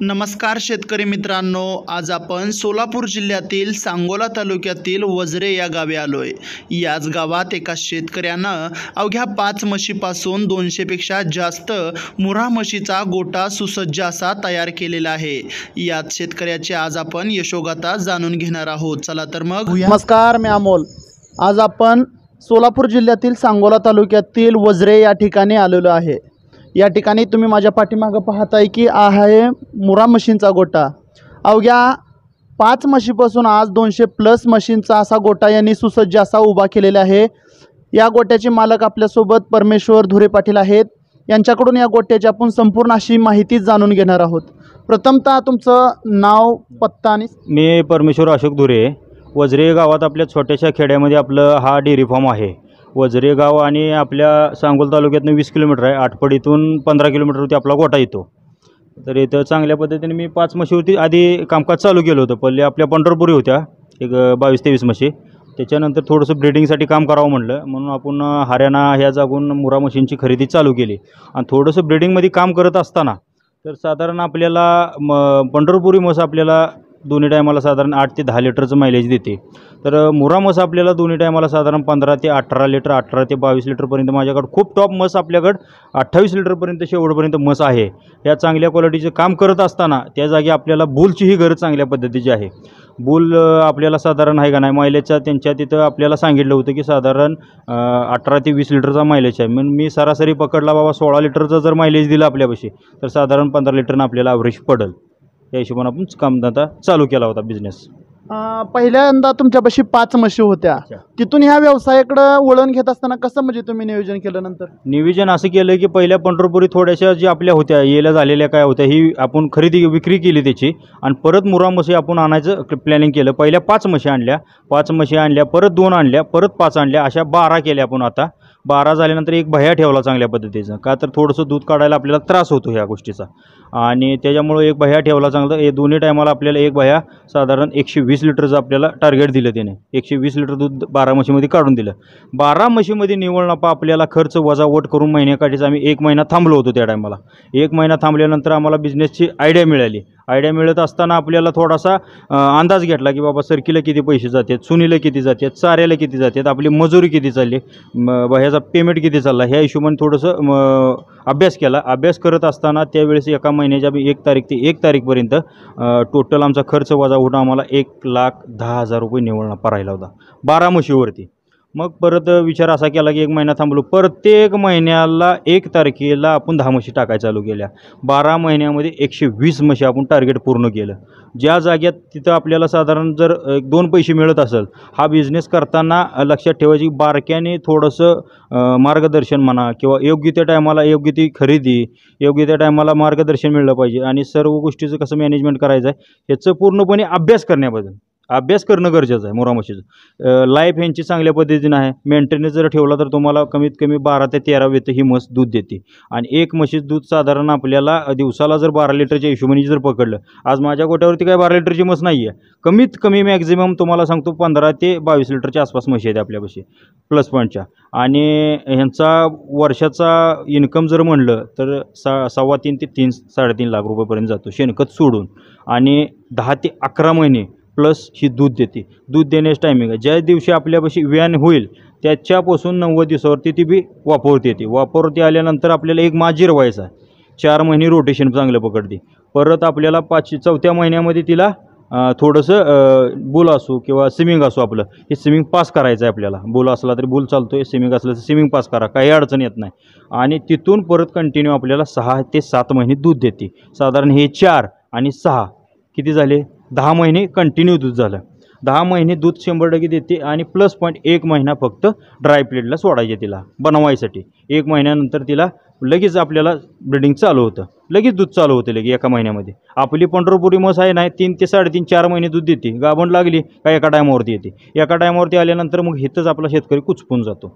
नमस्कार शेतकरी मित्रांनो, आज आपण सोलापूर जिल्ह्यातील सांगोला तालुक्यातील वजरे या गावी आलोय। याच गावात एका शेतकऱ्यानं अवघ्या 5 म्हशीपासून 200 पेक्षा जास्त मुर्हा म्हशीचा गोटा सुसज्ज असा तयार केलेला आहे। यात शेतकऱ्याचे आज आपण यशोगाथा जाणून घेणार आहोत। चला तर मग। नमस्कार, मी अमोल। आज आपण सोलापूर जिल्ह्यातील सांगोला तालुक्यातील वजरे या ठिकाणी आलेलो आहे। या ठिकाणी तुम्ही माझ्या पाठीमागे पाहताय की आहे मुर्हा म्हशींचा गोटा। अवघ्या 5 म्हशीपासून आज 200+ म्हशींचा असा गोटा यांनी सुसज्ज असा उभा केलेला आहे। या गोट्याचे मालक आपल्यासोबत परमेश्वर धुरे पाटील आहेत। यांच्याकडून या गोट्याची आपण संपूर्ण अशी माहिती जाणून घेणार आहोत। प्रथमतः तुमचं नाव, पत्ता आणि। मी परमेश्वर अशोक धुरे, वजरे गावात आपल्या छोट्याशा खेड्यामध्ये आपलं हा डेअरी फार्म आहे। वजरे गाव आणि आपल्या सांगोला तालुक्यातून 20 किलोमीटर आहे। आटपडीतून 15 किलोमीटरवरती आपला गोटा येतो। तर इथं चांगल्या पद्धतीने मी 5 म्हशीवरती आधी कामकाज चालू केलं होतं। पहिले आपल्या पंढरपुरी होत्या एक 22-23 म्हशी। त्याच्यानंतर थोडंसं ब्रीडिंगसाठी काम करावं म्हटलं, म्हणून आपण हरियाणा ह्या जागून मुर्हा म्हशींची खरेदी चालू केली। आणि थोडंसं ब्रीडिंगमध्ये काम करत असताना तर साधारण आपल्याला पंढरपुरी म्हस आपल्याला दोन्ही टायमाला साधारण 8 ते 10 लिटरचं मायलेज देते। तर मुर्हा म्हस आपल्याला दोन्ही टायमाला साधारण 15 ते 18 लिटर, 18 ते 22 लिटरपर्यंत माझ्याकडं खूप टॉप म्हस आपल्याकडं 28 लिटरपर्यंत शेवटपर्यंत म्हस आहे। या चांगल्या क्वालिटीचं काम करत असताना त्या जागी आपल्याला बुलचीही गरज चांगल्या पद्धतीची आहे। बुल आपल्याला साधारण आहे का नाही मायलेजचा त्यांच्या तिथं आपल्याला सांगितलं होतं की साधारण 18 ते 20 लिटरचा मायलेज आहे। मग मी सरासरी पकडला बाबा 16 लिटरचा जर मायलेज दिला आपल्यापाशी तर साधारण 15 लिटरनं आपल्याला ॲव्हरेज पडेल। या हिशोबाने आपण कामधंदा चालू केला होता बिझनेस। पहिल्यांदा तुमच्यापाशी 5 म्हशी होत्या, तिथून ह्या व्यवसायाकडे वळण घेत असताना कसं म्हणजे तुम्ही नियोजन केलं? नंतर नियोजन असं केलं की पहिल्या पंढरपुरी थोड्याशा जी आपल्या होत्या येल्या झालेल्या काय होत्या ही आपण खरेदी विक्री केली त्याची, आणि परत मुर्हा म्हशी आपण आणायचं प्लॅनिंग केलं। पहिल्या 5 म्हशी आणल्या, 5 म्हशी आणल्या, परत 2 आणल्या, परत 5 आणल्या, अशा 12 केल्या आपण। आता 12 झाल्यानंतर एक भया ठेवला चांगल्या पद्धतीचं, का तर थोडंसं दूध काढायला आपल्याला त्रास होतो ह्या गोष्टीचा, आणि त्याच्यामुळे एक भया ठेवला चांगलं। हे दोन्ही टायमाला आपल्याला एक भया साधारण 120 लिटरचं आपल्याला टार्गेट दिलं त्याने। 120 लिटर दूध 12 म्हशीमध्ये काढून दिलं। 12 म्हशीमध्ये निव्वळ नफा आपल्याला खर्च वजावट करून महिन्याकाठीच आम्ही 1 महिना थांबलो होतो। त्या टायमाला 1 महिना थांबल्यानंतर आम्हाला बिझनेसची आयडिया मिळाली। आयडिया मिळत असताना आपल्याला थोडासा अंदाज घेतला की बाबा सरकीला किती पैसे जातात, सुनीला किती जातात, चाऱ्याला किती जातात, आपली मजुरी किती चालली, ह्याचा पेमेंट किती चालला, ह्या हिशोबाने थोडंसं अभ्यास केला। अभ्यास करत असताना त्यावेळेस एका महिन्याच्या 1 तारीख ते 1 तारीखपर्यंत टोटल आमचा खर्च वजा होता आम्हाला 1,10,000 रुपये निव्वळ नफा राहिला होता 12 म्हशीवरती। मग परत विचार असा केला की 1 महिना थांबलो, प्रत्येक महिन्याला 1 तारखेला आपण 10 म्हशी टाकायला चालू केल्या। 12 महिन्यामध्ये 120 म्हशी आपण टार्गेट पूर्ण केलं। ज्या जाग्यात तिथं आपल्याला साधारण जर 1-2 पैसे मिळत असेल, हा बिझनेस करताना लक्षात ठेवायची बारक्याने थोडंसं मार्गदर्शन म्हणा किंवा योग्य त्या टायमाला योग्य ती खरेदी, योग्य त्या टायमाला मार्गदर्शन मिळलं पाहिजे, आणि सर्व गोष्टीचं कसं मॅनेजमेंट करायचं आहे याचं पूर्णपणे अभ्यास करण्याबद्दल अभ्यास करणं गरजेचं आहे। मुर्हा म्हशीचं लाईफ ह्यांची चांगल्या पद्धतीनं आहे। मेंटेनन्स जर ठेवला तर तुम्हाला कमीत कमी 12 ते 13 वेत ही म्हस दूध देते, आणि एक म्हशीचं दूध साधारण आपल्याला दिवसाला जर 12 लिटरच्या हिशोबाने जर पकडलं, आज माझ्या गोट्यावरती काय 12 लिटरची म्हस नाही आहे, कमीत कमी मॅक्झिमम तुम्हाला सांगतो 15 ते 22 लिटरच्या आसपास म्हशी आहेत आपल्यापाशी प्लस पॉईंटच्या। आणि ह्यांचा वर्षाचा इन्कम जर म्हणलं तर 3.25 ते 3-3.5 लाख रुपयेपर्यंत जातो शेणखत सोडून, आणि 10 ते 11 महिने प्लस ही दूध देते। दूध देण्याचं टायमिंग आहे, ज्या दिवशी आपल्यापाशी व्यान होईल त्याच्यापासून 90 दिवसावरती ती बी वापरती येते। वापरती आल्यानंतर आपल्याला एक मास जिरवायचा आहे, 4 महिने रोटेशन चांगलं पकडते। परत आपल्याला 4थ्या महिन्यामध्ये तिला थोडंसं बुल असो किंवा स्विमिंग असो, आपलं हे स्विमिंग पास करायचं आहे आपल्याला। बुल असला तरी बुल चालतो आहे, स्विमिंग असलं तर स्विमिंग पास करा, काही अडचण येत नाही। आणि तिथून परत कंटिन्यू आपल्याला 6 ते 7 महिने दूध देते। साधारण हे 4 आणि 6 किती झाले, 10 महिने कंटिन्यू दूध झालं। 10 महिने दूध 100% देते, आणि प्लस पॉईंट 1 महिना फक्त ड्राय प्लेटला सोडायचे तिला बनवायसाठी। 1 महिन्यानंतर तिला लगेच आपल्याला ब्रीडिंग चालू होतं, लगेच दूध चालू होतं लगेच 1 महिन्यामध्ये। आपली पंढरपुरी म्हस आहे नाही 3 ते 3.5-4 महिने दूध देते, गाभण लागली का एका टायमावरती येते। एका टायमावरती आल्यानंतर मग इथंच आपला शेतकरी कुचपून जातो।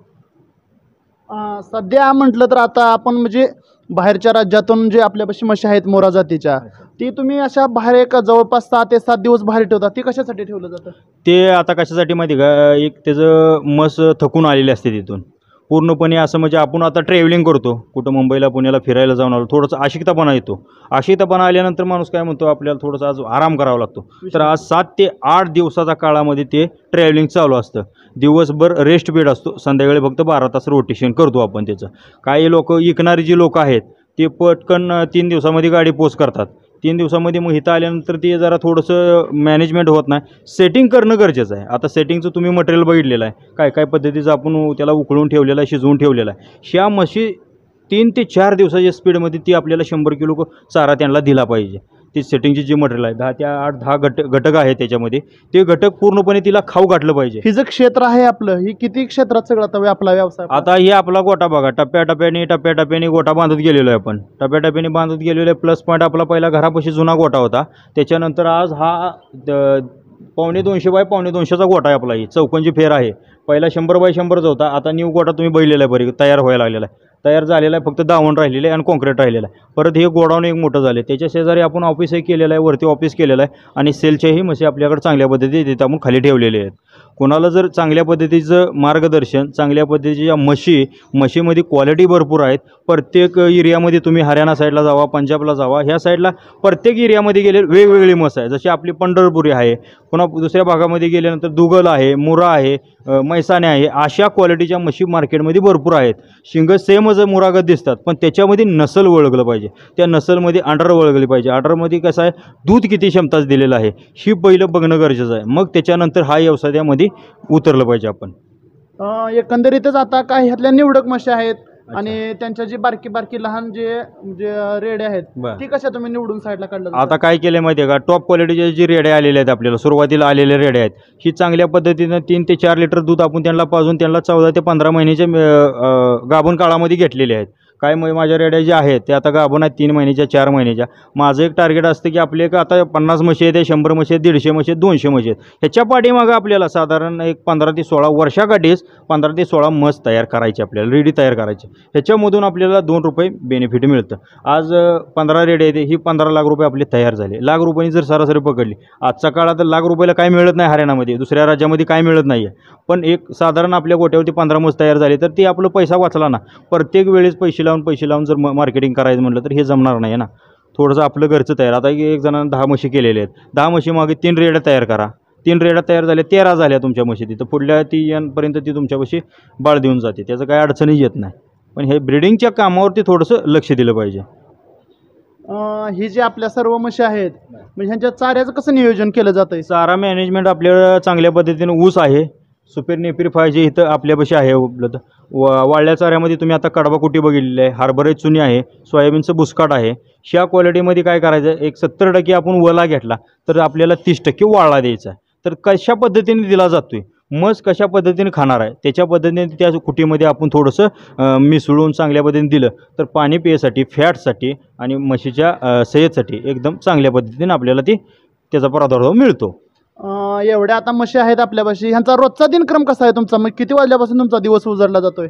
सध्या म्हटलं तर आता आपण म्हणजे बाहेरच्या राज्यातून जे आपल्यापाशी म्हशी आहेत मोरा जातीच्या, ती तुम्ही अशा बाहेर एक जवळपास 6 ते 7 दिवस बाहेर ठेवता, ती कशासाठी ठेवलं जातं? ते आता कशासाठी माहिती का, एक त्याचं म्हस थकून आलेली असते तिथून, पूर्णपणे असं म्हणजे आपण आता ट्रॅव्हलिंग करतो कुठं मुंबईला पुण्याला फिरायला जाऊन आलो थोडंसं आशिकतापणा येतो. आशिकतापणा आल्यानंतर माणूस काय म्हणतो आपल्याला थोडंसं आज आराम करावा लागतो. तर आज 7 ते 8 दिवसाचा काळामध्ये ते ट्रॅव्हलिंग चालू असतं. दिवसभर रेस्ट पिरियड असतो, संध्याकाळी फक्त 12 तास रोटेशन करतो आपण त्याचं. काही लोक विकणारी जी लोक आहेत ते पटकन 3 दिवसामध्ये गाडी पोच करतात. 3 दिवसामध्ये मग इथं आल्यानंतर ते जरा थोडंसं मॅनेजमेंट होत नाही. सेटिंग करणं गरजेचं आहे. आता सेटिंगचं तुम्ही मटेरियल बघितलेलं आहे, काय काय पद्धतीचं आपण त्याला उकळून ठेवलेलं आहे, शिजवून ठेवलेलं आहे. ह्या म्हशी 3 ते 4 दिवसाच्या स्पीडमध्ये ती आपल्याला 100 किलो चारा त्यांना दिला पाहिजे. ती सेटिंगची जी मटेरियल आहे 10 ते 8-10 घटक आहे त्याच्यामध्ये, ते घटक पूर्णपणे तिला खाऊ घातलं पाहिजे. हे जे क्षेत्र आहे आपलं, ही किती क्षेत्रात सगळं आता आपला व्यवसाय? आता हे आपला गोटा बघा, टप्प्याटप्प्याने गोटा बांधत गेलेलो आहे आपण. टप्प्याटप्प्याने बांधत गेलेलो आहे. प्लस पॉईंट आपला पहिला घरापाशी जुना गोटा होता, त्याच्यानंतर आज हा 250 बाय 250चा गोटा आहे आपला. ही चौकोनची फेर आहे. पहिला 100 बाय 100चा होता. आता न्यू गोटा तुम्ही बघितलेला आहे, बरी तयार व्हायला लागलेला आहे. तयार झालेला आहे, फक्त दावण राहिलेलं आहे आणि कॉन्क्रीट राहिलेलं आहे. परत हे गोडाऊन एक मोठं झालं. त्याच्या शेजारी आपण ऑफिसही केलेलं आहे, वरती ऑफिस केलेलं आहे आणि सेलच्याही म्हशी आपल्याकडे चांगल्या पद्धतीने तिथे आपण खाली ठेवलेले आहेत. कोणाला जर चांगल्या पद्धतीचं मार्गदर्शन, चांगल्या पद्धतीच्या म्हशीमध्ये क्वालिटी भरपूर आहेत. प्रत्येक एरियामध्ये तुम्ही हरियाणा साईडला जावा, पंजाबला जावा, ह्या साईडला प्रत्येक एरियामध्ये गेले वेगवेगळी म्हस आहे. जशी आपली पंढरपुरी आहे, पुन्हा दुसऱ्या भागामध्ये गेल्यानंतर दुगल आहे, मुरा आहे, मैसाने आहे. अशा क्वालिटीच्या म्हशी मार्केटमध्ये भरपूर आहेत. शिंग सेमच मुरागत दिसतात, पण त्याच्यामध्ये नसल ओळखलं पाहिजे. त्या नसलमध्ये अंडर ओळखली पाहिजे. अंडरमध्ये कसं आहे, दूध किती क्षमताच दिलेलं आहे ही पहिलं बघणं गरजेचं आहे. मग त्याच्यानंतर हा व्यवसाय त्यामध्ये उतरलं पाहिजे आपण. एकंदरीतच आता काय ह्यातल्या निवडक म्हशी आहेत आणि त्यांच्या जी बारकी लहान जे रेड्या आहेत ती कशा तुम्ही निवडून साईडला काढलं? आता काय केलं माहिती आहे का, टॉप क्वालिटीचे जी रेड्या आलेल्या आहेत आपल्याला, सुरुवातीला आलेल्या रेड्या आहेत, ही चांगल्या पद्धतीनं 3 ते 4 लिटर दूध आपण त्यांना पाजून त्यांना 14 ते 15 महिन्याच्या गाभण काळामध्ये घेतलेले आहेत. काय माझ्या रेड्या ज्या आहेत त्या आता गाभण आहेत 3 महिन्याच्या 4 महिन्याच्या. माझं एक टार्गेट असतं की आपले आता 50 म्हशी आहेत, 100 म्हशी आहेत, 150 म्हशी आहेत, 200 म्हशी आहेत. ह्याच्या पाठीमागं आपल्याला साधारण एक 15 ते 16 वर्षाकाठीच 15 ते 16 म्हस तयार करायची, आपल्याला रेडी तयार करायची. ह्याच्यामधून आपल्याला 2 रुपये बेनिफिट मिळतं. आज 15 रेडी आहेत, ही 15 लाख रुपये आपले तयार झाले. लाख रुपयांनी जर सरासरी पकडली, आजच्या काळात लाख रुपयाला काय मिळत नाही हरियाणामध्ये, दुसऱ्या राज्यामध्ये काय मिळत नाही आहे. पण एक साधारण आपल्या गोट्यावरती 15 म्हस तयार झाली तर ती आपलं पैसा वाचला ना. प्रत्येक वेळेस पैसे लावून जर मार्केटिंग करायचं म्हटलं तर हे जमणार नाही ना. थोडंसं आपलं घरचं तयार. आता एक जणांना 10 म्हशी केलेल्या आहेत, 10 म्हशी मागे 3 रेड्या तयार करा. 3 रेड्या तयार झाल्या, 13 झाल्या तुमच्या म्हशी. तिथं पुढल्या 3 पर्यंत ती तुमच्या म्हशी बाळ देऊन जाते, त्याचं काही अडचणही येत नाही. पण हे ब्रिडिंगच्या कामावरती थोडंसं लक्ष दिलं पाहिजे. ही जी आपल्या सर्व म्हशी आहेत म्हणजे ह्यांच्या चाऱ्याचं कसं नियोजन केलं जातं? चारा मॅनेजमेंट आपल्याला चांगल्या पद्धतीने ऊस आहे, सुपीर नेपीर पाहिजे इथं आपल्यापाशी आहे उपलब्ध. वाळल्या चाऱ्यामध्ये तुम्ही आता कडबा कुटी बघितलेली आहे, हरभरे चुनी आहे, सोयाबीनचं बुसकाट आहे. ह्या क्वालिटीमध्ये काय करायचं, एक 70% आपण वला घेतला तर आपल्याला 30% वाळला द्यायचा आहे. तर कशा पद्धतीने दिला जातोय, म्हस कशा पद्धतीने खाणार आहे त्याच्या पद्धतीने त्या कुटीमध्ये आपण थोडंसं मिसळून चांगल्या पद्धतीने दिलं तर पाणी पिण्यासाठी, फॅटसाठी आणि म्हशीच्या सेहतसाठी एकदम चांगल्या पद्धतीने आपल्याला त्याचा प्रादुर्भाव मिळतो. एवढ्या आता म्हशी आहेत आपल्यापाशी, ह्यांचा रोजचा दिनक्रम कसा आहे तुमचा? मग किती वाजल्यापासून तुमचा दिवस उजळला जातोय?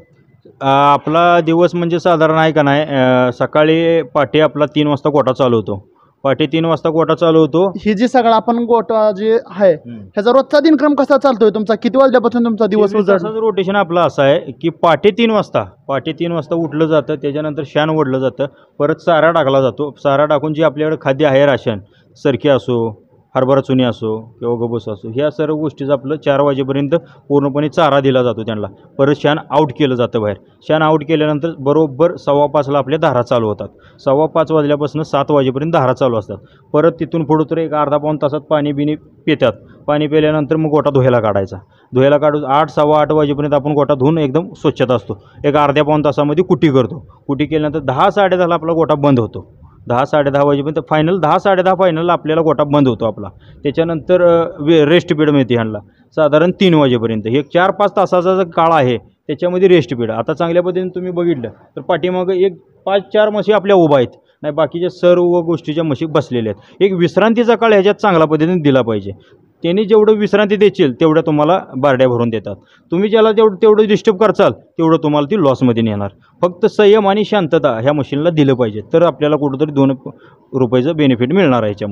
आपला दिवस म्हणजे साधारण आहे का नाही, सकाळी पहाटे आपला 3 वाजता गोटा चालू होतो. पहाटे 3 वाजता गोटा चालू होतो. ही जी सगळा आपण गोटा जे आहे ह्याचा रोजचा दिनक्रम कसा चालतोय तुमचा? किती वाजल्यापासून तुमचा दिवस उजळला? रोटेशन आपलं असं आहे की पहाटे 3 वाजता उठलं जातं, त्याच्यानंतर शान ओढलं जातं, परत चारा टाकला जातो. चारा टाकून जे आपल्याकडे खाद्य आहे, राशन सरकी असो, हरभरा चुनी असो किंवा गबस असो, ह्या सर्व गोष्टीचं आपलं 4 वाजेपर्यंत पूर्णपणे चारा दिला जातो त्यांना. परत शान आऊट केलं जातं बाहेर. शान आऊट केल्यानंतर बरोबर 5:15ला आपल्या धारा चालू होतात. 5:15 वाजल्यापासून 7 वाजेपर्यंत धारा चालू असतात. परत तिथून पुढं तर एक अर्धा-पाऊण तासात पाणी पितात. पाणी पिल्यानंतर मग गोटा धुवायला काढायचा. धुवायला काढून 8, 8:15 वाजेपर्यंत आपण गोटा धुवून एकदम स्वच्छता असतो. एक अर्ध्या-पाऊण तासामध्ये कुटी करतो. कुटी केल्यानंतर 10, 10:30ला आपला गोटा बंद होतो. 10, 10:30 वाजेपर्यंत फायनल, 10, 10:30 फायनल आपल्याला गोटा बंद होतो आपला. त्याच्यानंतर रेस्ट पिरियड मिळते ह्यांना साधारण 3 वाजेपर्यंत. हे 4-5 तासाचा जो काळ आहे त्याच्यामध्ये रेस्ट पिरियड. आता चांगल्या पद्धतीने तुम्ही बघितलं तर पाठीमागं एक 5-4 म्हशी आपल्या उभा आहेत, नाही बाकीच्या सर्व गोष्टीच्या म्हशी बसलेल्या आहेत. एक विश्रांतीचा काळ ह्याच्यात चांगल्या पद्धतीने दिला पाहिजे. त्यांनी जेवढं विश्रांती देशील तेवढ्या तुम्हाला बारड्या भरून देतात. तुम्ही ज्याला तेवढं डिस्टर्ब करचाल तेवढं तुम्हाला ती लॉसमध्ये नेणार. फक्त संयम आणि शांतता ह्या मशीनला दिलं पाहिजे तर आपल्याला कुठंतरी 2 रुपयाचं बेनिफिट मिळणार आहे ह्याच्यामधून.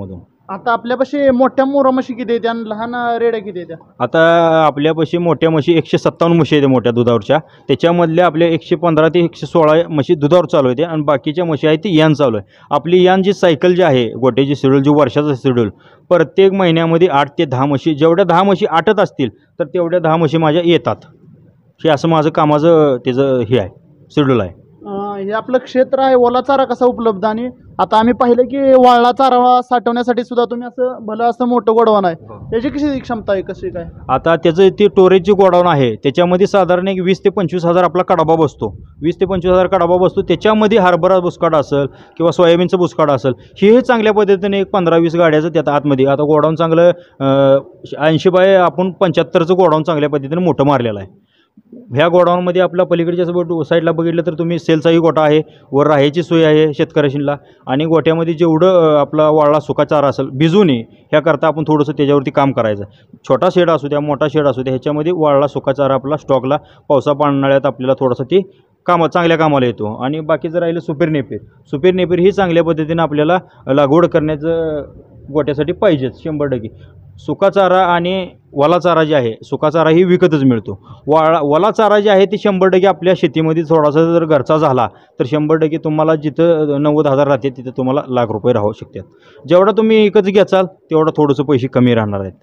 आता आपल्यापाशी मोठ्या मोरा म्हशी किती येत्या आणि लहान रेड्या किती येत्या? आता आपल्यापाशी मोठ्या म्हशी 157 म्हशी आहेत मोठ्या दुधावरच्या. त्याच्यामधल्या आपल्या 115 ते 116 म्हशी दुधावर चालू होते आणि बाकीच्या म्हशी आहेत ती यान चालू आहे. आपली यान जी सायकल जी आहे गोट्याची शेड्यूल जी वर्षाचं शेड्यूल प्रत्येक महिन्यामध्ये 8 ते 10 म्हशी, जेवढ्या 10 म्हशी आटत असतील तर तेवढ्या 10 म्हशी माझ्या येतात. हे असं माझं कामाचं त्याचं हे आहे, शेड्यूल आहे. हे आपलं क्षेत्र आहे, ओला चारा कसा उपलब्ध? आणि आता आम्ही पाहिलं की वाळला चारा साठवण्यासाठी सुद्धा तुम्ही असं भलं असं मोठं गोडवान आहे, त्याची कशी क्षमता आहे, कशी काय? आता त्याचं ते स्टोरेजची गोडाऊन आहे, त्याच्यामध्ये साधारण एक 20 ते 25 हजार आपला कडाबा बसतो. 20 ते 25 हजार कडाबा बसतो. त्याच्यामध्ये हरभरा बुसकाड असेल किंवा सोयाबीनचं बुसकाड असेल, हे चांगल्या पद्धतीने एक 15-20 गाड्याचं त्यात आतमध्ये. आता गोडाऊन चांगलं 80 बाय आपण 75चं गोडाऊन चांगल्या पद्धतीने मोठं मारलेलं आहे. ह्या गोडाऊनमध्ये आपल्या पलीकडच्या साईडला बघितलं तर तुम्ही सेलचाही गोठा आहे, वर राहायची सोय आहे शेतकऱ्याशीला. आणि गोठ्यामध्ये जेवढं आपला वाळला सुका चारा असेल भिजू नये ह्याकरता आपण थोडंसं त्याच्यावरती काम करायचं. छोटा शेड असू द्या, मोठा शेड असू द्या, ह्याच्यामध्ये वाळला सुका चारा आपला स्टॉकला पावसा पावसाळ्यात आपल्याला थोडंसं ती चांगल्या कामाला येतो. आणि बाकीचं राहिलं सुपीर नेपीर ही चांगल्या पद्धतीनं आपल्याला लागवड करण्याचं गोट्यासाठी पाहिजेच 100%. सुका चारा आणि वला चारा जे आहे, सुका चारा ही विकतच मिळतो. वला चारा जे आहे ती 100% आपल्या शेतीमध्ये थोडासा जर घरचा झाला तर 100% तुम्हाला जिथं 90,000 राहते तिथं तुम्हाला ₹1,00,000 राहू शकतात. जेवढा तुम्ही विकत घ्याचाल तेवढं थोडंसं पैसे कमी राहणार आहेत.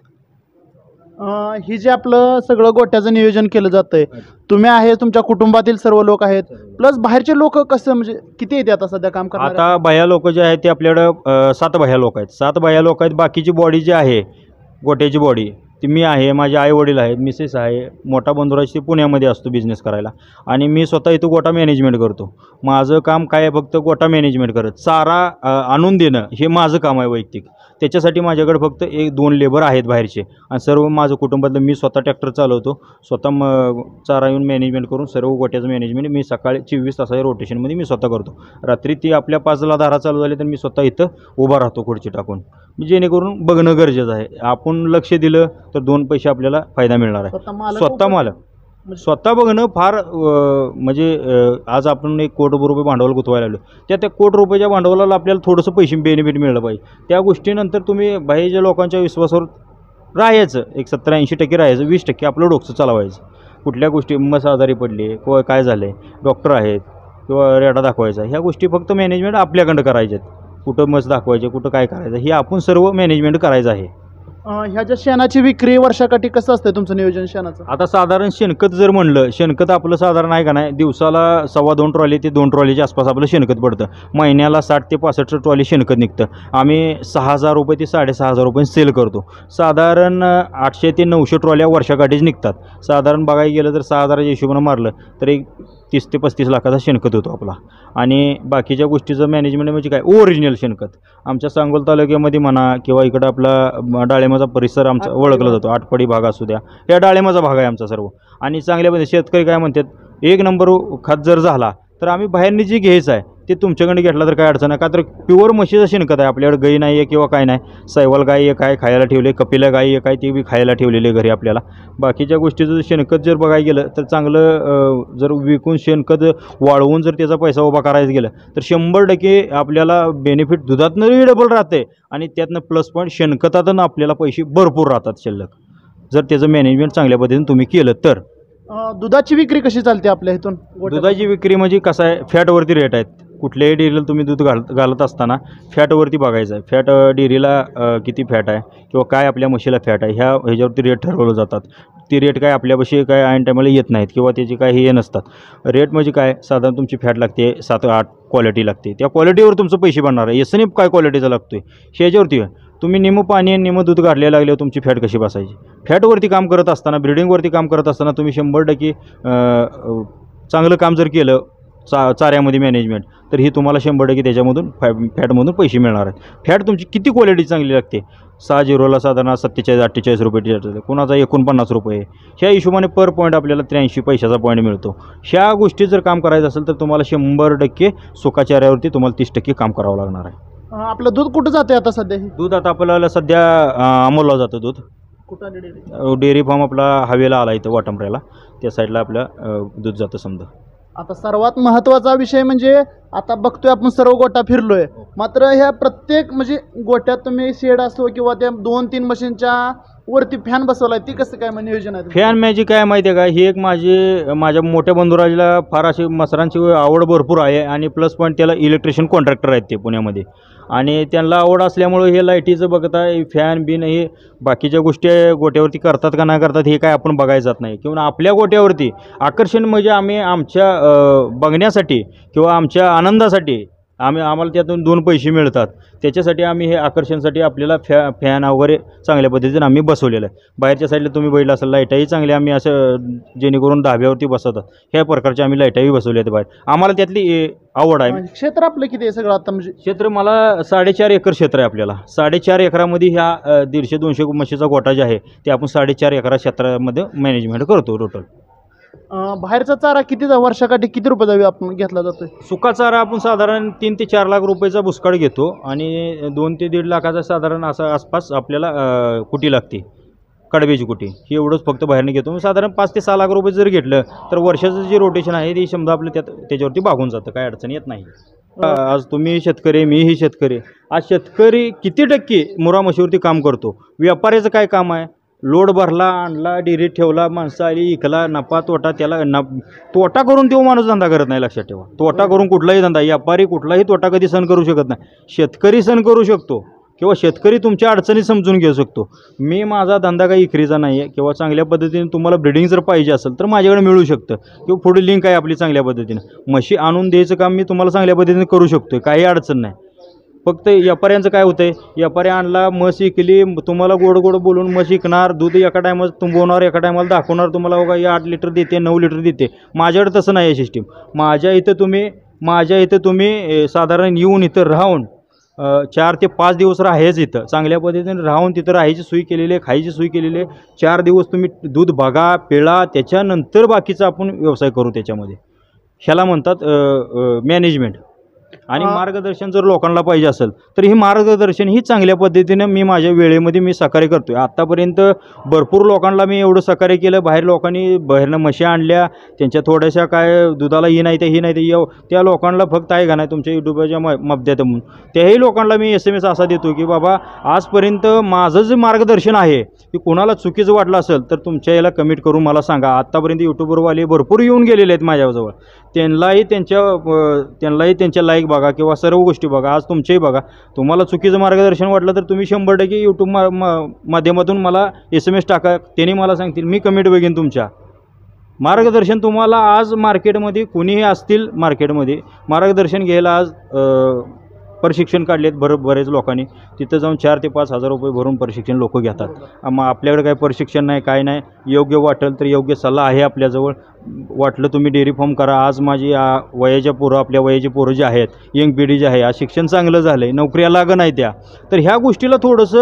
ही जे आपलं सगळं गोट्याचं नियोजन केलं जातंय, तुम्ही आहे, तुमच्या कुटुंबातील सर्व लोक आहेत, प्लस बाहेरचे लोक कसं, म्हणजे किती येते आता सध्या काम करणारे? आता बाह्या लोक जे आहेत ते आपल्याकडं 7 बाह्या लोक आहेत. 7 बाह्या लोक आहेत. बाकीची बॉडी जी आहे गोट्याची बॉडी ती मी आहे, माझे आई वडील आहेत, मिसेस आहे, मोठा बंधुराज ते पुण्यामध्ये असतो बिझनेस करायला. आणि मी स्वतः इथं गोटा मॅनेजमेंट करतो. माझं काम काय आहे, फक्त गोटा मॅनेजमेंट करत चारा आणून देणं हे माझं काम आहे वैयक्तिक. त्याच्यासाठी माझ्याकडे फक्त 1-2 लेबर आहेत बाहेरचे आणि सर्व माझं कुटुंबातलं मी स्वतः ट्रॅक्टर चालवतो, स्वतः चारा येऊन मॅनेजमेंट करून सर्व गोट्याचं मॅनेजमेंट मी सकाळी 24 तासाच्या रोटेशनमध्ये मी स्वतः करतो. रात्री ती आपल्या 5ला धारा चालू झाली तर मी स्वतः इथं उभा राहतो खुर्ची टाकून, जेणेकरून बघणं गरजेचं आहे. आपण लक्ष दिलं तर 2 पैसे आपल्याला फायदा मिळणार आहे. स्वतः मालक स्वतः बघणं फार आज आपण 1 कोटी रुपये भांडवल गुंतवायला लागलो, त्या 1 कोटी रुपयाच्या भांडवलाला आपल्याला थोडंसं पैसे बेनिफिट मिळलं पाहिजे. त्या गोष्टीनंतर तुम्ही बाहेरच्या लोकांच्या विश्वासावर राहायचं, एक 70-80% राहायचं, 20% आपलं डोकं चालवायचं. कुठल्या गोष्टी मस आजारी पडली किंवा काय झालं आहे, डॉक्टर आहेत किंवा रेडा दाखवायचा, ह्या गोष्टी फक्त मॅनेजमेंट आपल्याकडं करायच्यात. कुठं मस दाखवायचे, कुठं काय करायचं, हे आपण सर्व मॅनेजमेंट करायचं आहे. ह्या ज्या शेणाची विक्री वर्षाकाठी कसं असतं तुमचं नियोजन शेणाचं? आता साधारण शेणखत जर म्हणलं, शेणखत आपलं साधारण आहे का नाही, दिवसाला 2.25 ट्रॉली ते 2 ट्रॉलीच्या आसपास आपलं शेणखत पडतं. महिन्याला 60 ते 65 ट्रॉली शेणखत निघतं. आम्ही 6,000 ते 6,500 सेल करतो. साधारण 800 ते 900 ट्रॉल्या वर्षाकाठीच निघतात. साधारण बघायला गेलं तर 6,000च्या हिशोबानं मारलं तर एक 30 ते 35 लाखाचा शेणखत होतो आपला. आणि बाकीच्या गोष्टीचं मॅनेजमेंट म्हणजे काय, ओरिजिनल शेणखत आमच्या सांगोला तालुक्यामध्ये म्हणा किंवा इकडं आपला डाळिंबाचा परिसर आमचा ओळखला जातो. आटपाडी भाग असू द्या, या डाळिंबाचा भाग आहे आमचा सर्व. आणि चांगल्या पद्धतीने शेतकरी काय म्हणतात, 1 नंबर खत जर झाला तर आम्ही बाहेरनी जे घ्यायचं आहे ते तुमच्याकडे घेतला तर काय अडचण नाही. का तर प्युअर म्हशीचं शेणखत आहे. आपल्याकडे गाई नाही आहे किंवा काय नाही, सैवाल गाई एक आहे खायला ठेवले, कपिला गाई एक आहे ती बी खायला ठेवलेली घरी आपल्याला. बाकीच्या गोष्टीचं शेणखत जर बघायला गेलं तर चांगलं जर विकून शेणखत वाळवून जर त्याचा पैसा उभा करायचं गेलं तर 100% आपल्याला बेनिफिट दुधातनंही डबल राहते आणि त्यातनं प्लस पॉईंट शेणखतातून आपल्याला पैसे भरपूर राहतात शिल्लक, जर त्याचं मॅनेजमेंट चांगल्या पद्धतीने तुम्ही केलं तर. दुधाची विक्री कशी चालते आपल्या इथून? दुधाची विक्री म्हणजे कसं आहे, फॅटवरती रेट आहेत. कुठल्याही डेअरीला तुम्ही दूध घालत असताना फॅटवरती बघायचं आहे. फॅट डेअरीला किती फॅट आहे किंवा काय आपल्या म्हशीला फॅट आहे ह्याच्यावरती रेट ठरवलं जातात. ती रेट काय आपल्यापाशी काय ऐन टायमाला येत नाहीत किंवा त्याची काय हे नसतात. रेट म्हणजे काय, साधारण तुमची फॅट लागते 7-8 क्वालिटी लागते, त्या क्वालिटीवर तुमचं पैसे बनणार आहे. एसएनएफ काय क्वालिटीचा लागतो आहे ह्याच्यावरती. तुम्ही निमं पाणी आणि निमं दूध काढले लागल्यावर तुमची फॅट कशी बसायची. फॅटवरती काम करत असताना, ब्रिडिंगवरती काम करत असताना तुम्ही 100% चांगलं काम जर केलं चाऱ्यामध्ये मॅनेजमेंट तर ही तुम्हाला 100% त्याच्यामधून फॅटमधून पैसे मिळणार आहेत. फॅट तुमची किती क्वालिटी चांगली लागते, 6 झिरोला साधारण 47-48 रुपये, कोणाचा 49 रुपये, ह्या हिशोबाने पर पॉईंट आपल्याला 83 पैशाचा पॉईंट मिळतो. ह्या गोष्टी जर काम करायचं असेल तर तुम्हाला 100% सुकाचाऱ्यावरती तुम्हाला 30% काम करावं लागणार आहे. आपलं दूध कुठं जाते आता सध्या? दूध आता आपल्याला सध्या अमोलला जातं दूध. कुठं डेअरी फार्म आपला हवेला आला इथं वाटंबऱ्याला, त्या साईडला आपलं दूध जातं समजा. आता सर्वात महत्त्वाचा विषय म्हणजे आता बघतोय आपण सर्व गोटा फिरलोय, मात्र ह्या प्रत्येक म्हणजे गोट्यात तुम्ही शेड असो किंवा त्या 2-3 मशीनच्या वरती फॅन बसवलाय, ती कसं काय म्हणजे नियोजन आहे? फॅन मॅजिक काय माहिती आहे का, ही एक माझ्या मोठ्या बंधुराजाला फार अशी मसरांची आवड भरपूर आहे आणि प्लस पॉईंट त्याला इलेक्ट्रिशियन कॉन्ट्रॅक्टर आहेत ते पुण्यामध्ये, आणि त्यांना आवड असल्यामुळे हे लाईटीचं बघता फॅन बिन हे बाकीच्या गोष्टी गोट्यावरती करतात का नाही करतात हे काय आपण बघायचं जात नाही. किंवा आपल्या गोट्यावरती आकर्षण म्हणजे आम्ही आमच्या बघण्यासाठी किंवा आमच्या आनंदासाठी आम्हाला त्यातून 2 पैसे मिळतात, त्याच्यासाठी आम्ही हे आकर्षणासाठी आपल्याला फॅन वगैरे चांगल्या पद्धतीने आम्ही बसवलेलं आहे. बाहेरच्या साईडला तुम्ही बघितलं असेल लाईटाही चांगल्या आम्ही असं जेणेकरून धाब्यावरती बसवतात ह्या प्रकारच्या आम्ही लाईटाही बसवल्या आहेत बाहेर. आम्हाला त्यातली आवड आहे. क्षेत्र आपलं किती आहे सगळं आता म्हणजे? क्षेत्र मला 4.5 एकर क्षेत्र आहे आपल्याला. 4.5 एकरामध्ये ह्या 150-200 म्हशीचा गोठा जे आहे ते आपण 4.5 एकर क्षेत्रामध्ये मॅनेजमेंट करतो टोटल. बाहेरचा चारा वर्षाकाठी किती रुपये आपण घेतला जातोय? सुका चारा आपण साधारण 3 ते 4 लाख रुपयाचा बुसकाड घेतो आणि 2 ते 1.5 लाखाचा साधारण असं आसपास आपल्याला कुटी लागते, कडब्याची कुटी, ही एवढंच फक्त बाहेरने घेतो. साधारण 5 ते 6 लाख रुपये जर घेतलं तर वर्षाचं जे रोटेशन आहे ते समजा आपलं त्याच्यावरती भागून जातं, काय अडचण येत नाही. आज तुम्ही शेतकरी, मीही शेतकरी. आज शेतकरी किती टक्के मुरा म्हशीवरती काम करतो? व्यापाऱ्याचं काय काम आहे? लोड भरला, आणला, डेअरीत ठेवला, माणसं आली, इकला, नफा तोटा, त्याला तोटा करून तो माणूस धंदा करत नाही, लक्षात ठेवा. तोटा करून कुठलाही धंदा, व्यापारी कुठलाही तोटा कधी सहन करू शकत नाही. शेतकरी सहन करू शकतो किंवा शेतकरी तुमच्या अडचणी समजून घेऊ शकतो. मी माझा धंदा काही इकरीचा नाही आहे किंवा चांगल्या पद्धतीने तुम्हाला ब्रिडिंग जर पाहिजे असेल तर माझ्याकडे मिळू शकतं किंवा पुढे लिंक आहे आपली चांगल्या पद्धतीनं. म्हशी आणून द्यायचं काम मी तुम्हाला चांगल्या पद्धतीने करू शकतो, काही अडचण नाही. फक्त व्यापाऱ्यांचं काय होतं आहे, व्यापारी आणला, म्हस विकली, तुम्हाला गोड गोड बोलून म्हस विकणार, दूध एका टायमाला तुंबवणार, एका टायमाला दाखवणार तुम्हाला, बघा हे 8 लिटर देते, 9 लिटर देते. माझ्याकडे तसं नाही आहे सिस्टीम. माझ्या इथं तुम्ही साधारण येऊन इथं राहून 4 ते 5 दिवस राहायच, इथं चांगल्या पद्धतीने राहून तिथं राहायची सोय केलेली आहे, खायची सोय केलेली आहे. 4 दिवस तुम्ही दूध बघा, पिळा, त्याच्यानंतर बाकीचा आपण व्यवसाय करू. त्याच्यामध्ये ह्याला म्हणतात मॅनेजमेंट. आणि मार्गदर्शन जर लोकांना पाहिजे असेल तर ही मार्गदर्शन ही चांगल्या पद्धतीनं मी माझ्या वेळेमध्ये मी सहकार्य करतो आहे. आत्तापर्यंत भरपूर लोकांना मी एवढं सहकार्य केलं. बाहेर लोकांनी बाहेरनं म्हशी आणल्या, त्यांच्या थोड्याशा काय दुधाला ही नाही त्या लोकांना फक्त आहे का नाही तुमच्या यूट्यूबच्या माध्यमात म्हणून त्याही लोकांना मी SMS असा देतो की बाबा आजपर्यंत माझं जे मार्गदर्शन आहे ते कोणाला चुकीचं वाटलं असेल तर तुमच्या याला कमेंट करून मला सांगा. आत्तापर्यंत यूट्यूबवरवाले भरपूर येऊन गेलेले आहेत माझ्याजवळ, त्यांनाही त्यांच्या लाईक बघा किंवा सर्व गोष्टी बघा. आज तुमचेही बघा, तुम्हाला चुकीचं मार्गदर्शन वाटलं तर तुम्ही 100% यूट्यूब माध्यमातून मला SMS टाका, त्यांनी मला सांगतील, मी कमेंट बघेन तुमच्या. मार्गदर्शन तुम्हाला आज मार्केटमध्ये कुणीही असतील मार्केटमध्ये मार्गदर्शन घ्यायला आज प्रशिक्षण काढलेत बरेच लोकांनी. तिथं जाऊन 4 ते 5 हजार रुपये भरून प्रशिक्षण लोक घेतात. मग आपल्याकडे काही प्रशिक्षण नाही, काय नाही. योग्य वाटेल तर योग्य सल्ला आहे आपल्याजवळ. वाटलं तुम्ही डेअरी फार्म करा. आज माझी आपल्या वयाची पोरं जी आहेत, यंग पिढी जी आहे, आज शिक्षण चांगलं झालं आहे, नोकऱ्या लागत नाही त्या, तर ह्या गोष्टीला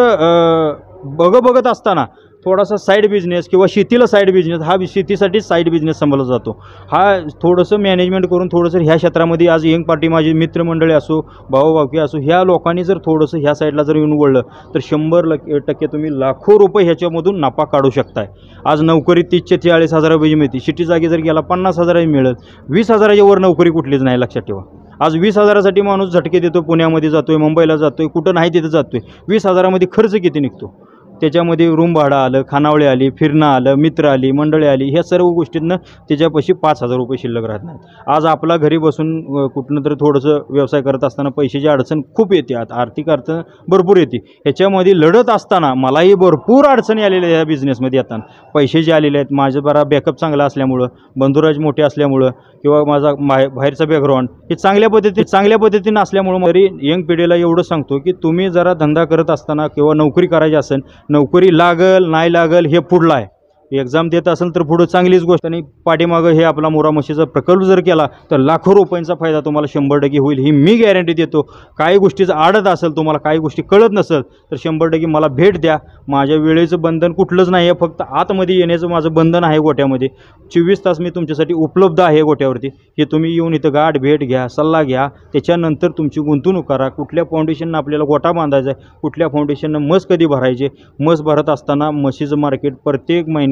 थोडंसं बघत असताना थोडासा साईड बिझनेस किंवा शेतीला साईड बिझनेस, हा शेतीसाठी साईड बिझनेस समजला जातो. हा थोडंसं मॅनेजमेंट करून थोडंसं ह्या क्षेत्रामध्ये आज यंग पार्टी माझी मित्रमंडळी असो, भाऊभावकी असो, ह्या लोकांनी जर थोडंसं ह्या साईडला जर येऊन वळलं तर 100% तुम्ही लाखो रुपये ह्याच्यामधून नफा काढू शकताय. आज नोकरी 30 ते 40 हजार रुपये मिळते, सिटी जागी जर गेला 50 हजार मिळेल. 20 हजाराच्या वर नोकरी कुठलीच नाही, लक्षात ठेवा. आज 20 हजारासाठी माणूस झटके देतो, पुण्यामध्ये जातोय, मुंबईला जातोय, कुठं नाही तिथं जातोय. 20 हजारामध्ये खर्च किती निघतो? त्याच्यामध्ये रूम भाडं आलं, खानावळे आली, फिरणं आलं, मित्र आली, मंडळी आली, ह्या सर्व गोष्टींना त्याच्यापाशी 5,000 रुपये शिल्लक राहत नाहीत. आज आपला घरी बसून कुठनं तरी थोडंसं व्यवसाय करत असताना पैशाची अडचण खूप येते, आर्थिक अडचण भरपूर येते. ह्याच्यामध्ये लढत असताना मलाही भरपूर अडचणी आलेल्या ह्या बिझनेसमध्ये येताना. पैशाचे आलेले आहेत, माझं बरा बॅकअप चांगला असल्यामुळं, बंधुराज मोठे असल्यामुळं किंवा माझा बाहेरचा बॅकग्राऊंड हे चांगल्या पद्धतीनं असल्यामुळं तरी यंग पिढीला एवढं सांगतो की तुम्ही जरा धंदा करत असताना किंवा नोकरी करायची असेल, नोकरी लागल नाही लागल हे पुढलं आहे. एक्झाम देत असेल तर पुढं चांगलीच गोष्ट. आणि पाठीमागं हे आपला मोरा म्हशीचा प्रकल्प जर केला तर लाखो रुपयांचा फायदा तुम्हाला 100% होईल, ही मी गॅरंटी देतो. काही गोष्टीचं आडत असेल, तुम्हाला काही गोष्टी कळत नसेल तर 100% मला भेट द्या. माझ्या वेळेचं बंधन कुठलंच नाही आहे, फक्त आतमध्ये येण्याचं माझं बंधन आहे. गोट्यामध्ये 24 तास मी तुमच्यासाठी उपलब्ध आहे गोट्यावरती. हे तुम्ही येऊन इथं गाठ भेट घ्या, सल्ला घ्या, त्याच्यानंतर तुमची गुंतवणूक करा. कुठल्या फाउंडेशननं आपल्याला गोटा बांधायचा आहे, कुठल्या फाउंडेशननं म्हस कधी भरायचे, म्हस भरत असताना म्हशीचं मार्केट प्रत्येक महिन्यामध्ये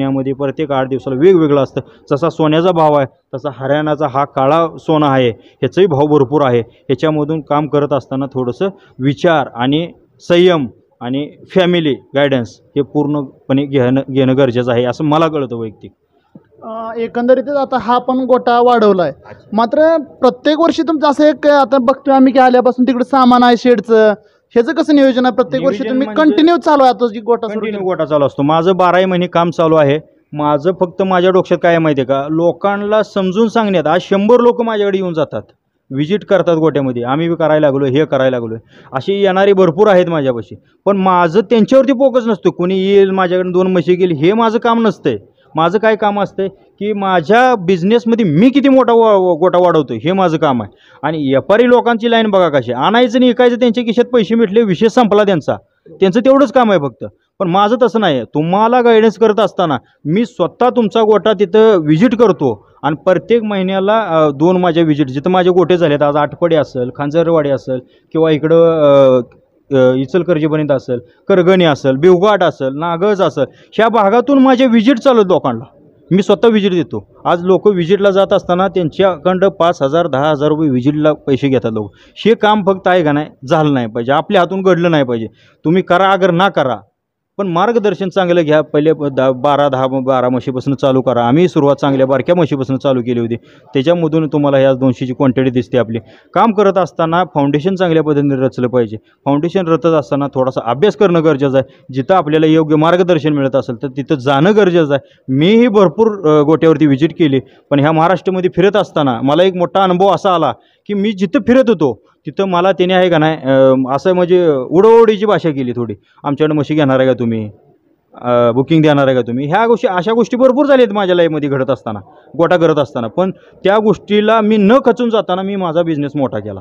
सोन्यामध्ये प्रत्येक 8 दिवसाला वेगवेगळं असतं. जसा सोन्याचा भाव आहे तसा हरियाणाचा हा काळा सोना आहे, ह्याचाही भाव भरपूर आहे. ह्याच्यामधून काम करत असताना थोडंसं विचार आणि संयम आणि फॅमिली गायडन्स हे पूर्णपणे घेणं गरजेचं आहे असं मला कळतं वैयक्तिक. एकंदरीतच आता हा पण गोटा वाढवला आहे, मात्र प्रत्येक वर्षी तुमचं असं एक आता बघतोय आम्ही की आल्यापासून तिकडे सामान आहे शेडचं, ह्याचं कसं नियोजन आहे? प्रत्येक वर्षी नियोजन तुम्ही म्हणजे कंटिन्यू चालू आहे आता जी गोटा सुरू कंटिन्यू गोटा चालू असतो. माझं 12 महिने काम चालू आहे. माझं फक्त माझ्या डोक्यात काय आहे माहिती आहे का, लोकांना समजून सांगण्यात. आज 100 लोक माझ्याकडे येऊन जातात, व्हिजिट करतात गोट्यामध्ये. आम्ही बी करायला लागलो, हे करायला लागलो. अशी येणारी भरपूर आहेत माझ्यापाशी, पण माझं त्यांच्यावरती फोकस नसतो. कोणी येईल माझ्याकडे 2 म्हशी गेली हे माझं काम नसतंय. माझं काय काम असतं की माझ्या बिझनेसमध्ये मी किती मोठा गोटा वाढवतो हे माझं काम आहे. आणि व्यापारी लोकांची लाईन बघा कशी, आणायचं आणि विकायचं, त्यांच्या खिशात पैसे मिटले, विषय संपला त्यांचं तेवढंच काम आहे फक्त. पण माझं तसं नाही. तुम्हाला गायडन्स करत असताना मी स्वतः तुमचा गोटा तिथं व्हिजिट करतो आणि प्रत्येक महिन्याला 2 माझ्या व्हिजिट, जिथं माझे गोटे झालेत, आज आटपडे असेल, खांजरवाडी असेल किंवा इकडं इचलकरंजीपर्यंत असेल, करगणी असेल, बेवघाट असेल, नागज असेल, ह्या भागातून माझे व्हिजिट चालू आहेत. लोकांना मी स्वतः व्हिजिट देतो. आज लोक व्हिजिटला जात असताना त्यांच्याकडं 5,000-10,000 रुपये व्हिजिटला पैसे घेतात लोक. हे काम फक्त आहे का नाही, झालं नाही पाहिजे, आपल्या हातून घडलं नाही पाहिजे. तुम्ही करा अगर ना करा, पण मार्गदर्शन चांगलं घ्या. पहिले 12 म्हशीपासून चालू करा. आम्ही सुरुवात चांगल्या बारक्या म्हशीपासून चालू केली होती, त्याच्यामधून तुम्हाला ह्या 200ची क्वांटिटी दिसते. आपली काम करत असताना फाउंडेशन चांगल्या पद्धतीने रचलं पाहिजे. फाउंडेशन रचत असताना थोडासा अभ्यास करणं गरजेचं आहे. जिथं आपल्याला योग्य मार्गदर्शन मिळत असेल तर तिथं जाणं गरजेचं आहे. मीही भरपूर गोट्यावरती व्हिजिट केली, पण ह्या महाराष्ट्रामध्ये फिरत असताना मला एक मोठा अनुभव असा आला की मी जिथं फिरत होतो तिथं मला त्याने आहे का नाही असं म्हणजे उडवडीची भाषा केली थोडी. आमच्याकडे म्हशी घेणार आहे का तुम्ही, बुकिंग देणार आहे का तुम्ही. ह्या गोष्टी, अशा गोष्टी भरपूर झाल्या आहेत माझ्या लाईफमध्ये घडत असताना, गोटा करत असताना. पण त्या गोष्टीला मी न खचून जाताना मी माझा बिझनेस मोठा केला.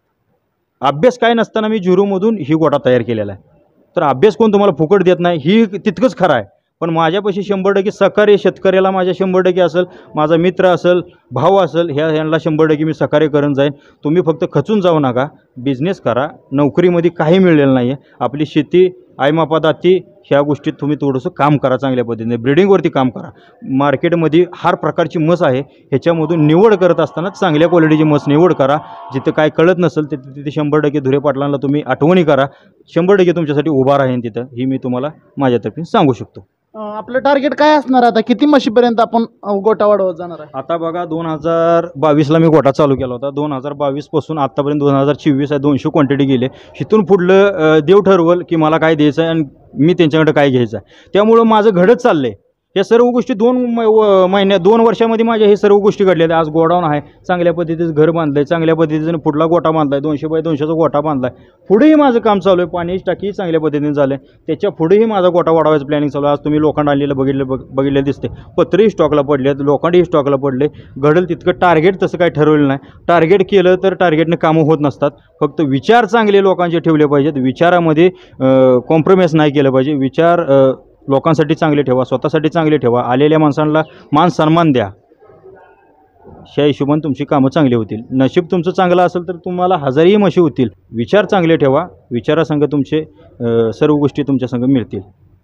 अभ्यास काय नसताना मी झिरोमधून ही गोटा तयार केलेला आहे. तर अभ्यास कोण तुम्हाला फुकट देत नाही, ही तितकंच खरं आहे. पण माझ्यापाशी 100% सहकार्य शेतकऱ्याला माझ्या 100% असेल, माझा मित्र असेल, भाऊ असेल, ह्यांना 100% मी सहकार्य करून जाईन. तुम्ही फक्त खचून जाऊ नका, बिझनेस करा. नोकरीमध्ये काही मिळलेलं नाही आहे. आपली शेती, आईमापादाती, ह्या गोष्टीत तुम्ही थोडंसं काम करा, चांगल्या पद्धतीने ब्रिडिंगवरती काम करा. मार्केटमध्ये हर प्रकारची म्हस आहे, ह्याच्यामधून निवड करत असताना चांगल्या क्वालिटीची म्हस निवड करा. जिथं काय कळत नसेल तर तिथे 100% धुरे पाटलांना तुम्ही आठवणी करा. 100% तुमच्यासाठी उभा राहीन तिथं, ही मी तुम्हाला माझ्यातर्फे सांगू शकतो. आपलं टार्गेट काय असणार आता? किती म्हशीपर्यंत आपण गोटा वाढवत जाणार आहे? आता बघा, 2022ला मी गोटा चालू केला होता. 2022 पासून आत्तापर्यंत 2024 आहे, 200 क्वांटिटी गेले. इथून पुढलं देव ठरवल की मला काय द्यायचं आहे आणि मी त्यांच्याकडे काय घ्यायचं आहे. त्यामुळं माझं घडत चाललं आहे. या सर्व गोष्टी 2 वर्षामध्ये माझ्या हे सर्व गोष्टी घडल्या आहेत. आज गोडाऊन आहे, चांगल्या पद्धतीचं घर बांधलं आहे, चांगल्या पद्धतीनं पुढला गोटा बांधला आहे, 200 बाय 200चा गोटा बांधला आहे. पुढेही माझं काम चालू आहे, पाण्याची टाकीही चांगल्या पद्धतीने झालं आहे. त्याच्या पुढेही माझा गोटा वाढवायचं प्लॅनिंग चालू आहे. आज तुम्ही लोखंड आणलेलं बघितलं दिसते, पत्रही स्टॉकला पडले आहेत, लोखंडही स्टॉकला पडले. घडेल तितकं टार्गेट तसं काही ठरवलं नाही. टार्गेट केलं तर टार्गेटनं कामं होत नसतात. फक्त विचार चांगले लोकांचे ठेवले पाहिजेत. विचारामध्ये कॉम्प्रोमाइज नाही केलं पाहिजे. विचार लोकांसाठी चांगले ठेवा, स्वतःसाठी चांगले ठेवा. आलेल्या माणसांना मान सन्मान द्या. ह्या हिशोबाने तुमची कामं चांगली होतील. नशीब तुमचं चांगलं असेल तर तुम्हाला 1000ही म्हशी होतील. विचार चांगले ठेवा, विचारासंग तुमचे सर्व गोष्टी तुमच्या संग मिळतील.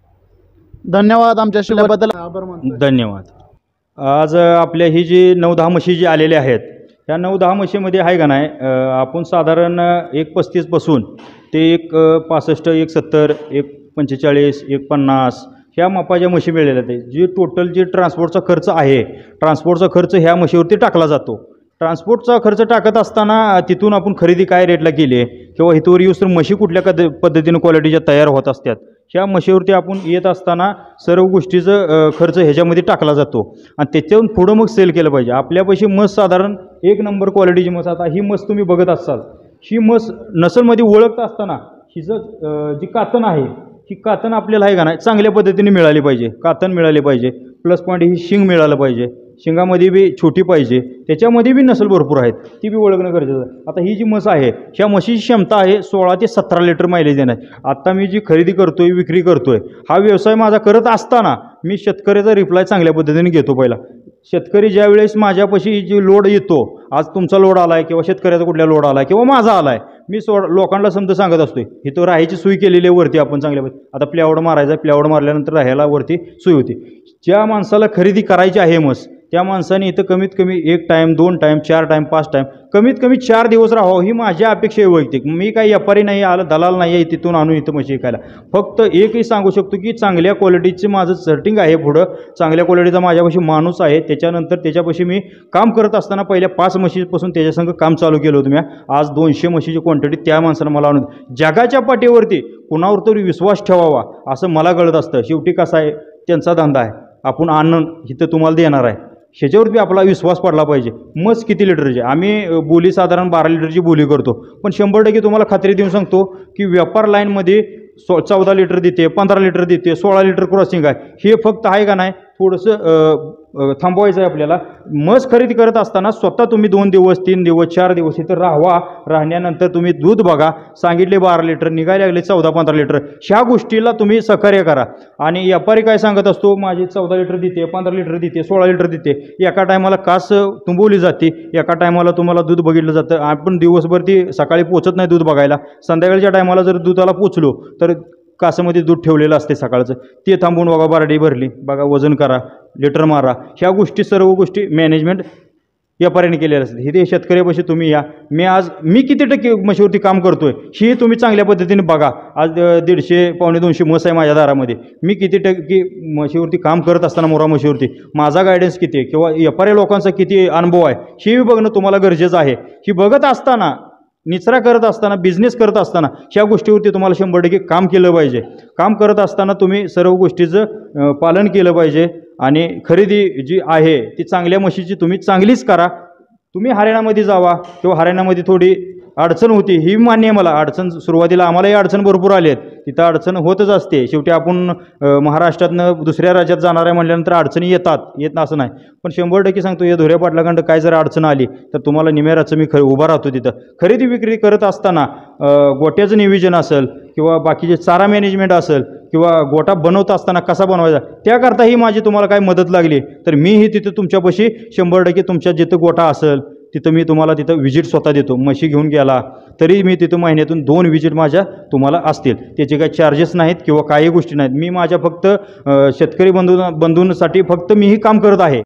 धन्यवाद आमच्याशी बद्दल आभार मानतो. धन्यवाद. आज आपल्या ही जी 9-10 म्हशी जी आलेल्या आहेत, ह्या 9-10 म्हशीमध्ये आहे का नाही, आपण साधारण 1.35 पासून ते 1.65, 1.70, 1.45, 1.50 ह्या मापाच्या म्हशी मिळालेल्या आहेत. जी टोटल जी ट्रान्सपोर्टचा खर्च आहे, ट्रान्सपोर्टचा खर्च ह्या म्हशीवरती टाकला जातो. ट्रान्सपोर्टचा खर्च टाकत असताना तिथून आपण खरेदी काय रेटला केली आहे किंवा इथवर येऊस तर म्हशी कुठल्या पद्धतीनं क्वालिटीच्या तयार होत असतात, ह्या म्हशीवरती आपण येत असताना सर्व गोष्टीचं खर्च ह्याच्यामध्ये टाकला जातो आणि त्याच्यावरून पुढं मग सेल केलं पाहिजे. आपल्यापाशी म्हस साधारण 1 नंबर क्वालिटीची म्हस. आता ही म्हस तुम्ही बघत असाल, ही म्हस नसलमध्ये ओळखत असताना हिचं जी कातन आहे, ही कातन आपल्याला आहे का नाही चांगल्या पद्धतीने मिळाली पाहिजे. कातन मिळाली पाहिजे. प्लस पॉईंट ही शिंग मिळालं पाहिजे. शिंगामध्ये बी छोटी पाहिजे, त्याच्यामध्ये बी नसल भरपूर आहेत, ती बी ओळखणं गरजेचं आहे. आता ही जी म्हस आहे, ह्या म्हशीची क्षमता आहे 16 ते 17 लिटर मायलेज देणार. आता मी जी खरेदी करतोय, विक्री करतोय, हा व्यवसाय माझा करत असताना मी शेतकऱ्याचा रिप्लाय चांगल्या पद्धतीने घेतो. पहिला शेतकरी ज्यावेळेस माझ्यापाशी जी लोड येतो, आज तुमचा लोड आला आहे किंवा शेतकऱ्याचा कुठला लोड आला आहे किंवा माझा आला आहे, मी लोकांना समजा सांगत असतोय इथं राहायची सोय केलेली आहे वरती आपण चांगल्या आता प्लायवूड मारायचा, प्लायवूड मारल्यानंतर राहायला वरती सोय होती. ज्या माणसाला खरेदी करायची आहे म्हस त्या माणसाने इथं कमीत कमी 1 टाईम 2 टाईम 4 टाईम 5 टाईम कमीत कमी 4 दिवस राहावं ही माझी अपेक्षा आहे वैयक्तिक. मी काही व्यापारी नाही आलं, दलाल नाही आहे तिथून आणून इथं म्हशी विकायला. फक्त एकही सांगू शकतो की चांगल्या क्वालिटीचं माझं सर्टिंग आहे, पुढं चांगल्या क्वालिटीचा माझ्यापाशी माणूस आहे. त्याच्यानंतर त्याच्यापाशी मी काम करत असताना पहिल्या 5 म्हशीपासून त्याच्यासंग काम चालू केलं होतं. मी आज 200 म्हशीची क्वांटिटी त्या माणसानं मला आणून जगाच्या पाठीवरती कुणावर तरी विश्वास ठेवावा असं मला कळत असतं. शेवटी कसं आहे त्यांचा धंदा आहे, आपण आणून इथं तुम्हाला देणार आहे ह्याच्यावरती आपला विश्वास पडला पाहिजे. मस किती लिटरची आम्ही बोली साधारण 12 लिटरची बोली करतो, पण 100% तुम्हाला खात्री देऊन सांगतो की व्यापार लाईनमध्ये 14 लिटर देते, 15 लिटर देते, 16 लिटर क्रॉसिंग आहे. हे फक्त आहे का नाही थोडंसं थांबवायचं आहे आपल्याला. मस खरेदी करत असताना स्वतः तुम्ही 2 दिवस 3 दिवस 4 दिवस इथं राहावा. राहण्यानंतर तुम्ही दूध बघा, सांगितले 12 लिटर निघायला लागले 14-15 लिटर. ह्या गोष्टीला तुम्ही सहकार्य करा. आणि व्यापारी काय सांगत असतो माझी 14 लिटर देते, 15 लिटर देते, 16 लिटर देते. एका टायमाला कास तुंबवली जाते, एका टायमाला तुम्हाला दूध बघितलं जातं. आपण दिवसभर ती सकाळी पोचत नाही दूध बघायला, संध्याकाळच्या टायमाला जर दुधाला पोचलो तर कासामध्ये दूध ठेवलेलं असते सकाळचं, ते थांबवून बघा बारडी भरली बघा, वजन करा, लिटर मारा. ह्या गोष्टी सर्व गोष्टी मॅनेजमेंट व्यापाऱ्याने केलेल्या असतात. हे ते शेतकऱ्यापाशी तुम्ही या. मी किती टक्के म्हशीवरती काम करतोय ही तुम्ही चांगल्या पद्धतीने बघा. आज 150 पावणे 200 म्हस आहे माझ्या दारामध्ये. मी किती टक्के म्हशीवरती काम करत असताना मुरा म्हशीवरती माझा गायडन्स किती आहे किंवा व्यापारी लोकांचा किती अनुभव आहे हे बघणं तुम्हाला गरजेचं आहे. ही बघत असताना निचरा करत असताना बिझनेस करत असताना ह्या गोष्टीवरती तुम्हाला 100% काम केलं पाहिजे. काम करत असताना तुम्ही सर्व गोष्टीचं पालन केलं पाहिजे. आणि खरेदी जी आहे ती चांगल्या म्हशीची तुम्ही चांगलीच करा. तुम्ही हरियाणामध्ये जावा किंवा हरियाणामध्ये थोडी अडचण होती ही मान्य आहे मला. अडचण सुरुवातीला आम्हालाही अडचण भरपूर आली आहेत, तिथं अडचण होतच असते. शेवटी आपण महाराष्ट्रातनं दुसऱ्या राज्यात जाणार आहे म्हटल्यानंतर अडचणी येत असं नाही. पण 100% सांगतो या धुऱ्या पाटलाखंड काय जर अडचण आली तर तुम्हाला निमेराचं मी उभा राहतो तिथं. खरेदी विक्री करत असताना गोट्याचं नियोजन असेल किंवा बाकीचे चारा मॅनेजमेंट असेल किंवा गोटा बनवत असताना कसा बनवायचा त्याकरता ही माझी तुम्हाला काय मदत लागली तर मीही तिथं तुमच्यापाशी 100% तुमच्या जिथं गोटा असेल तिथं मी तुम्हाला तिथं व्हिजिट स्वतः देतो. म्हशी घेऊन गेला तरी मी तिथं महिन्यातून 2 व्हिजिट माझ्या तुम्हाला असतील. त्याचे काही चार्जेस नाहीत किंवा काही गोष्टी नाहीत. मी माझ्या फक्त शेतकरी बंधूंसाठी फक्त मीही काम करत आहे.